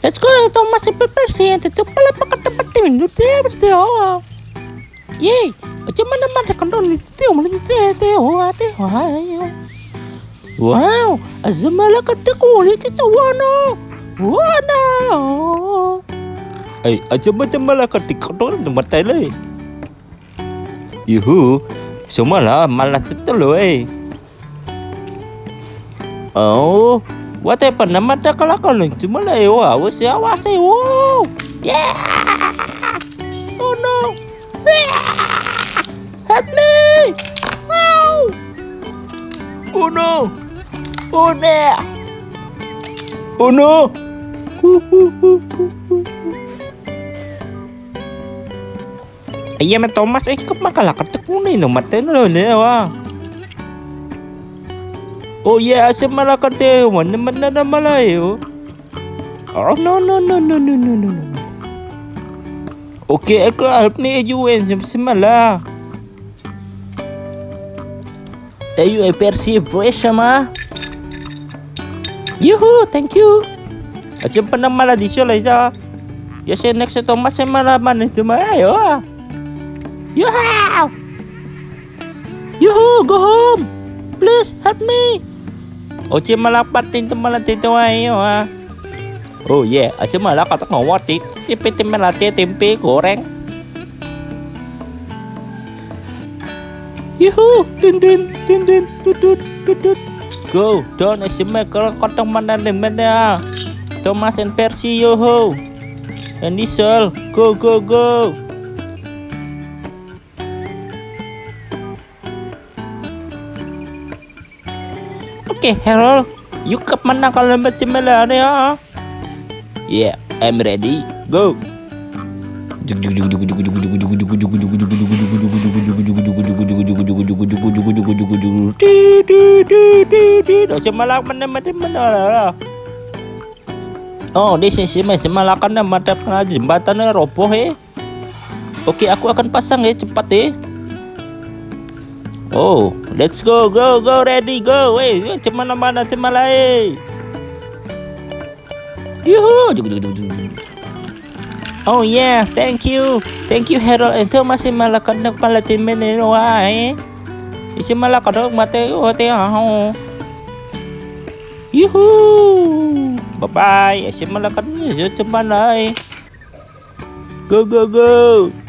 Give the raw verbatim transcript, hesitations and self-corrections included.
Let's go, Thomas el presidente. Tu pala pa katapat ni minute berdeo. Yey, macam mana mana kandon ni teo mana teo ate hayo. Wow, azamala kata kulit kita wana. Wana. Ay, azamala kata kandon tempat tele. Yuhu, semua malah tetelo eh. Oh, what happened? Nama dah kalau kalau itu malah ewa, wes ya wes ewa. Yeah. Oh no. Help me. Wow. Oh no. Oh no. Oh no. Iya, men Thomas eh kep makalah ketekuni no maten lo lewa. Oh yeah, semala kate mana mana nama layo. Oh no no no no no no no no. Okay, aku help me you and semala. Ayo perceive sama. Yuhu, thank you. Aja pernah malah disolah ya. Ya saya next Thomas semala mana itu mah ayo. Yuhu. Yuhu, go home. Please help me. Oce malah patin tu malah tito ayo ah. Oh yeah, aja malah kata ngawati tempe tempe latte tempe goreng. Yuhu, dun dun dun dun dun dun dun. Go, don aja malah kalau kata mana mana. Thomas and Percy yoho. And Diesel, go go go. Okay, Harold, you kap mana kalau macam mana ya? Yeah, I'm ready. Go. Oh, di sini semalakan mata jembatan roboh eh. Oke, aku akan pasang ya cepat eh. Oh, let's go, go, go, ready, go. Hey, cuman mana cuman lain. Yuhu. Oh yeah, thank you, thank you Harold. Itu masih malah kadang palatin menelo ay. Isi malah kadang mate ote ah. Yuhu. Bye bye. Isi malah kadang cuman lain. Go, go, go.